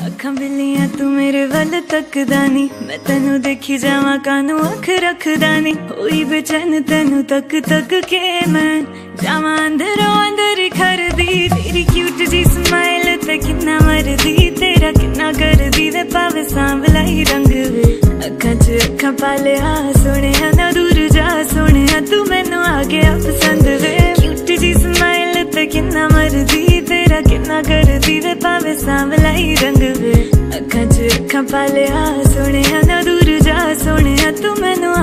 अखां बिल्लियां तू मेरे वल तकदा नी, मैं तेनू देखी जावां कानू अख रखदा नी। होई बेचैन तेनू तक तक के मैं जावां अंदरों अंदर खरदी। तेरी क्यूट जी स्माइल ते किन्ना मरदी, तेरा किन्ना करदी वे पावे सांवला ही रंग वे। अखां च अखां पालिया सोहणिया ना दूर जा सोहणिया, तू मैनू आ गया पसंद वे। क्यूट जी स्माइल ते किन्ना मरदी, तेरा किन्ना करदी वे पावे सांवला ही रंग वे। अखां च अखां पालिया सोहणिया ना दूर जा सोहणिया, तू मैनू